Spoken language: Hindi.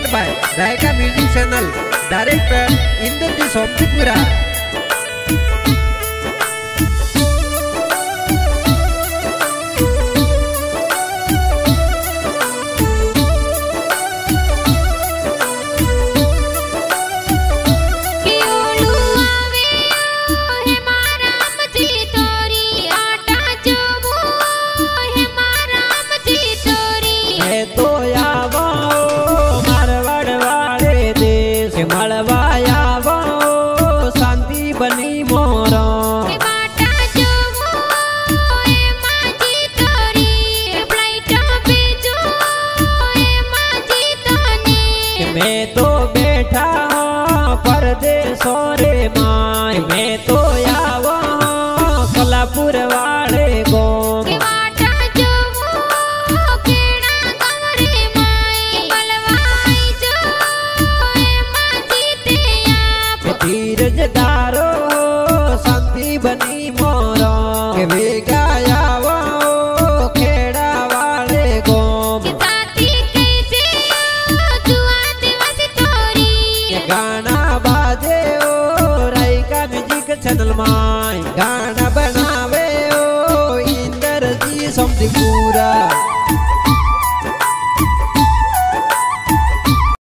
Bye Raika music channel director Indrajeet Somtipura. मैं तो बैठा परदेसों रे माय, मैं तो आवा कलापुर वाले को धीरज दारो शांति बनी मोरो वे गाया वो खेड़ा वाले को गाना बाजे ओ रायका म्यूजिक चैनल माय, गाना बनावे ओ इंद्रजीत सोमतीपुरा।